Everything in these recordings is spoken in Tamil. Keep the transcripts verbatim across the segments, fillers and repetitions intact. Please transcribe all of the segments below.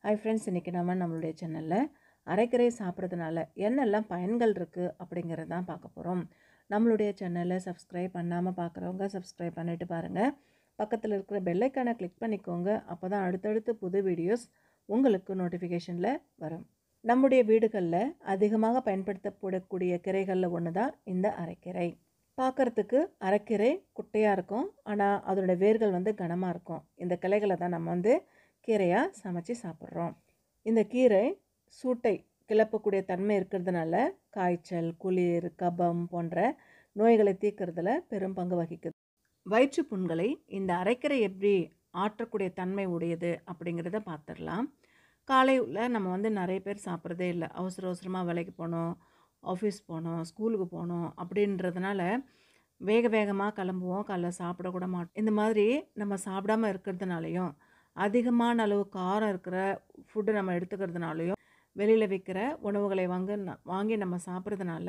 ஹாய் ஃப்ரெண்ட்ஸ், இன்றைக்கி நம்ம நம்மளுடைய சேனலில் அரைக்கீரை சாப்பிட்றதுனால என்னெல்லாம் பயன்கள் இருக்குது அப்படிங்கிறது தான் பார்க்க போகிறோம். நம்மளுடைய சேனலை சப்ஸ்கிரைப் பண்ணாமல் பார்க்குறவங்க சப்ஸ்கிரைப் பண்ணிவிட்டு பாருங்கள். பக்கத்தில் இருக்கிற பெல் ஐக்கானை கிளிக் பண்ணிக்கோங்க. அப்போ தான் அடுத்தடுத்து புது வீடியோஸ் உங்களுக்கு நோட்டிஃபிகேஷனில் வரும். நம்முடைய வீடுகளில் அதிகமாக பயன்படுத்தப்படக்கூடிய கீரைகளில் ஒன்று தான் இந்த அரைக்கீரை. பார்க்குறதுக்கு அரைக்கீரை குட்டையாக இருக்கும், ஆனால் அதோடய வேர்கள் வந்து கனமாக இருக்கும். இந்த கிளைகளை தான் நம்ம வந்து கீரையாக சமைச்சு சாப்பிட்றோம். இந்த கீரை சூட்டை கிளப்பக்கூடிய தன்மை இருக்கிறதுனால காய்ச்சல், குளிர், கபம் போன்ற நோய்களை தீர்க்கறதுல பெரும் பங்கு வகிக்குது. வயிற்று புண்களை இந்த அரைக்கீரை எப்படி ஆற்றக்கூடிய தன்மை உடையது அப்படிங்கிறத பார்த்துடலாம். காலையில் நம்ம வந்து நிறைய பேர் சாப்பிட்றதே இல்லை. அவசர அவசரமாக வேலைக்கு போகணும், ஆஃபீஸ் போகணும், ஸ்கூலுக்கு போகணும் அப்படின்றதுனால வேக வேகமாக கிளம்புவோம். காலைல சாப்பிடக்கூட மாட்டோம். இந்த மாதிரி நம்ம சாப்பிடாமல் இருக்கிறதுனாலையும் அதிகமான அளவு காரம் இருக்கிற ஃபுட்டு நம்ம எடுத்துக்கிறதுனாலையும் வெளியில் விற்கிற உணவுகளை வாங்க வாங்கி நம்ம சாப்பிட்றதுனால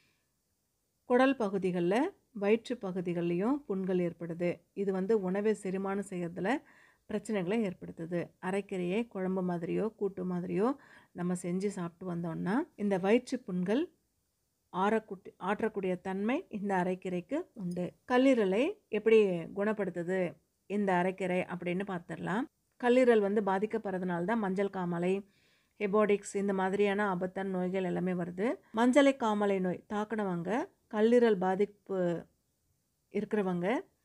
குடல் பகுதிகளில், வயிற்று பகுதிகள்லேயும் புண்கள் ஏற்படுது. இது வந்து உணவை செரிமானம் செய்கிறதுல பிரச்சனைகளை ஏற்படுத்துது. அரைக்கீரையை குழம்பு மாதிரியோ கூட்டு மாதிரியோ நம்ம செஞ்சு சாப்பிட்டு வந்தோம்னா இந்த வயிற்று புண்கள் ஆறக்கூட்டி ஆற்றக்கூடிய தன்மை இந்த அரைக்கீரைக்கு உண்டு. கல்லீரலை எப்படி குணப்படுத்துது இந்த அரைக்கீரை அப்படின்னு பார்த்துடலாம். கல்லீரல் வந்து பாதிக்கப்படுறதுனால தான் மஞ்சள் காமாலை, ஹெபாடிக்ஸ் இந்த மாதிரியான ஆபத்தான நோய்கள் எல்லாமே வருது. மஞ்சளை காமாலை நோய் தாக்கினவங்க, கல்லீரல் பாதிப்பு இருக்கிறவங்க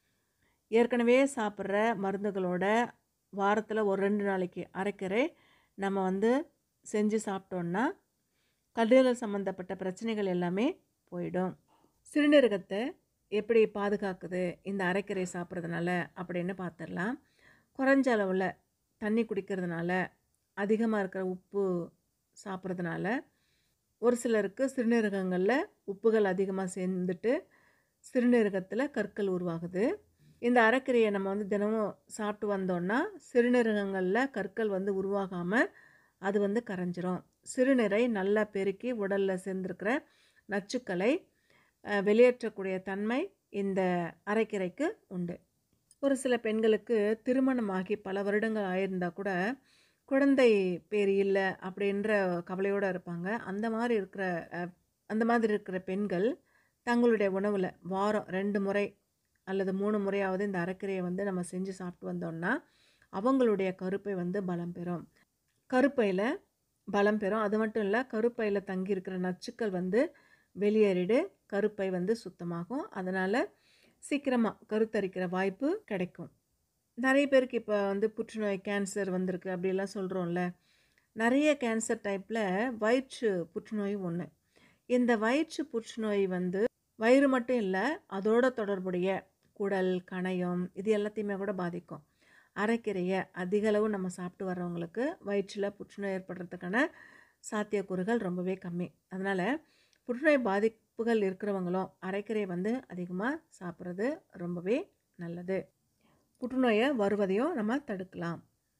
ஏற்கனவே சாப்பிட்ற மருந்துகளோட வாரத்தில் ஒரு ரெண்டு நாளைக்கு அரைக்கீரை நம்ம வந்து செஞ்சு சாப்பிட்டோன்னா கல்லீரல் சம்மந்தப்பட்ட பிரச்சனைகள் எல்லாமே போயிடும். சிறுநீரகத்தை எப்படி பாதுகாக்குது இந்த அரைக்கீரை சாப்பிட்றதுனால அப்படின்னு பார்த்துடலாம். குறைஞ்ச அளவில் தண்ணி குடிக்கிறதுனால, அதிகமாக இருக்கிற உப்பு சாப்பிட்றதுனால ஒரு சிலருக்கு சிறுநீரகங்களில் உப்புகள் அதிகமாக சேர்ந்துட்டு சிறுநீரகத்தில் கற்கள் உருவாகுது. இந்த அரைக்கீரையை நம்ம வந்து தினமும் சாப்பிட்டு வந்தோன்னா சிறுநீரகங்களில் கற்கள் வந்து உருவாகாமல் அது வந்து கரைஞ்சிரும். சிறுநீரை நல்லா பெருக்கி உடலில் சேர்ந்துருக்கிற நச்சுக்களை வெளியேற்றக்கூடிய தன்மை இந்த அரைக்கீரைக்கு உண்டு. ஒரு சில பெண்களுக்கு திருமணமாகி பல வருடங்கள் ஆயிருந்தால் கூட குழந்தை பேர் இல்லை அப்படின்ற கவலையோடு இருப்பாங்க. அந்த மாதிரி இருக்கிற அந்த மாதிரி இருக்கிற பெண்கள் தங்களுடைய உணவில் வாரம் ரெண்டு முறை அல்லது மூணு முறையாவது இந்த அரைக்கீரையை வந்து நம்ம செஞ்சு சாப்பிட்டு வந்தோம்னா அவங்களுடைய கருப்பை வந்து பலம் பெறும். கருப்பையில் பலம் பெறும். அது மட்டும் இல்லை, கருப்பையில் தங்கியிருக்கிற நச்சுக்கள் வந்து வெளியேறிடு, கருப்பை வந்து சுத்தமாகும். அதனால் சீக்கிரமாக கருத்தரிக்கிற வாய்ப்பு கிடைக்கும். நிறைய பேருக்கு இப்போ வந்து புற்றுநோய், கேன்சர் வந்திருக்கு அப்படிலாம் சொல்கிறோம்ல. நிறைய கேன்சர் டைப்பில் வயிற்று புற்றுநோய் ஒன்று. இந்த வயிற்று புற்றுநோய் வந்து வயிறு மட்டும் இல்லை, அதோட தொடர்புடைய குடல், கணையம் இது எல்லாத்தையுமே கூட பாதிக்கும். அரைக்கீரையை அதிகளவு நம்ம சாப்பிட்டு வர்றவங்களுக்கு வயிற்றில் புற்றுநோய் ஏற்படுறதுக்கான சாத்தியக்கூறுகள் ரொம்பவே கம்மி. அதனால் புற்றுநோய் பாதிப்புகள் இருக்கிறவங்களும் அரைக்கீரையை வந்து அதிகமாக சாப்பிட்றது ரொம்பவே நல்லது. புற்றுநோயை வருவதையும் நம்ம தடுக்கலாம்.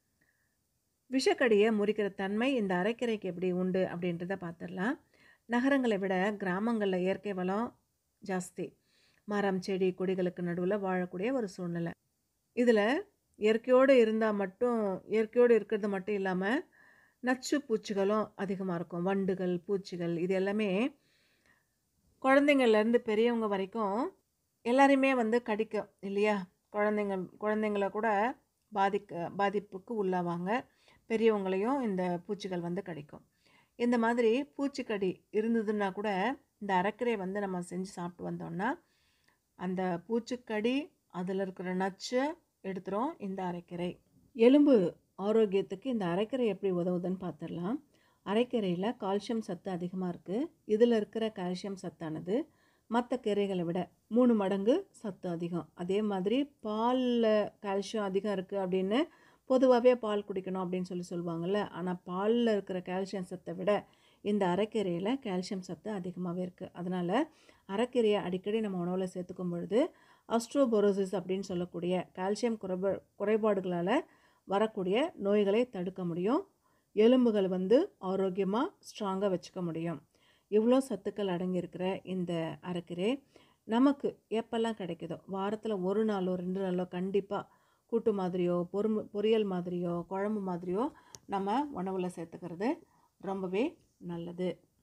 விஷக்கடியை முறிக்கிற தன்மை இந்த அரைக்கீரைக்கு எப்படி உண்டு அப்படின்றத பார்த்துடலாம். நகரங்களை விட கிராமங்களில் இயற்கை வளம் ஜாஸ்தி. மரம், செடி, கொடிகளுக்கு நடுவில் வாழக்கூடிய ஒரு சூழ்நிலை. இதில் இயற்கையோடு இருந்தால் மட்டும் இயற்கையோடு இருக்கிறது மட்டும் இல்லாமல் நச்சு பூச்சிகளும் அதிகமாக இருக்கும். வண்டுகள், பூச்சிகள் இது எல்லாமே குழந்தைங்கள்லேருந்து பெரியவங்க வரைக்கும் எல்லாரையுமே வந்து கடிக்கும் இல்லையா? குழந்தைங்க குழந்தைங்கள கூட பாதிக்க பாதிப்புக்கு உள்ளாவாங்க. பெரியவங்களையும் இந்த பூச்சிகள் வந்து கடிக்கும். இந்த மாதிரி பூச்சிக்கடி இருந்ததுன்னா கூட இந்த அரைக்கீரை வந்து நம்ம செஞ்சு சாப்பிட்டு வந்தோம்னா அந்த பூச்சிக்கடி அதில் இருக்கிற நச்சை எடுத்துரும் இந்த அரைக்கீரை. எலும்பு ஆரோக்கியத்துக்கு இந்த அரைக்கீரை எப்படி உதவுதுன்னு பார்த்துடலாம். அரைக்கீரையில் கால்சியம் சத்து அதிகமாக இருக்குது. இதில் இருக்கிற கால்சியம் சத்தானது மற்ற கீரைகளை விட மூணு மடங்கு சத்து அதிகம். அதே மாதிரி பாலில் கால்சியம் அதிகம் இருக்குது அப்படின்னு பொதுவாகவே பால் குடிக்கணும் அப்படின்னு சொல்லி சொல்லுவாங்கள்ல. ஆனால் பாலில் இருக்கிற கால்சியம் சத்தை விட இந்த அரைக்கீரையில் கால்சியம் சத்து அதிகமாகவே இருக்குது. அதனால் அரைக்கீரையை அடிக்கடி நம்ம உணவில் சேர்த்துக்கும் பொழுது ஆஸ்ட்ரோபோரோசிஸ் அப்படின்னு சொல்லக்கூடிய கால்சியம் குறைபா குறைபாடுகளால் வரக்கூடிய நோய்களை தடுக்க முடியும். எலும்புகள் வந்து ஆரோக்கியமாக ஸ்ட்ராங்காக வச்சுக்க முடியும். இவ்வளோ சத்துக்கள் அடங்கியிருக்கிற இந்த அரைக்கீரை நமக்கு எப்பெல்லாம் கிடைக்குதோ வாரத்தில் ஒரு நாளோ ரெண்டு நாளோ கண்டிப்பாக கூட்டு மாதிரியோ பொறு பொரியல் மாதிரியோ குழம்பு மாதிரியோ நம்ம உணவில் சேர்த்துக்கிறது ரொம்பவே நல்லது.